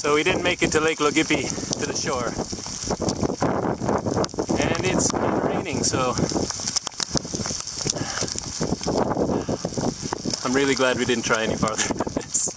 So we didn't make it to Lake Logipi, to the shore. And it's been raining, so I'm really glad we didn't try any farther than this.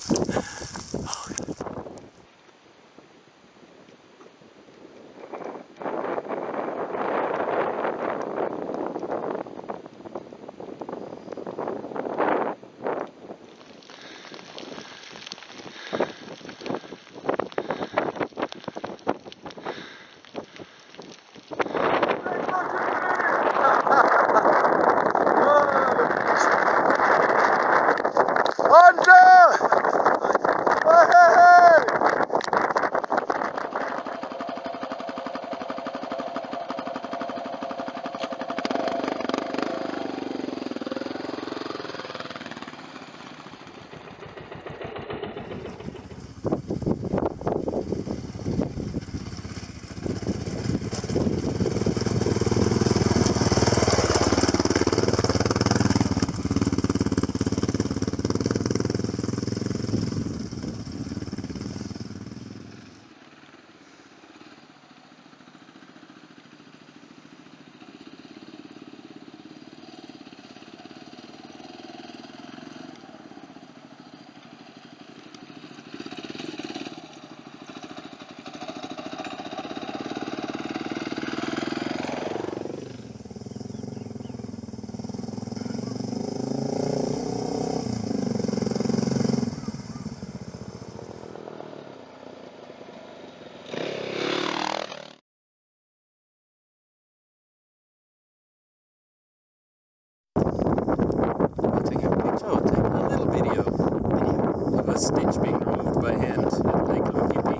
Stitch being removed by hand at Lake Logipi.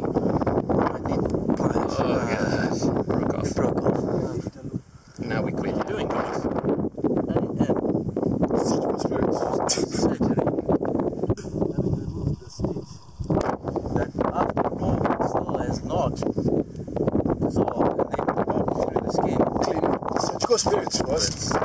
Oh gosh, broke off. Now we quit doing this. Surgical spirits. Surgery. Having removed the stitch that after all still has not dissolved and then popped through the skin. Clean surgical spirits was.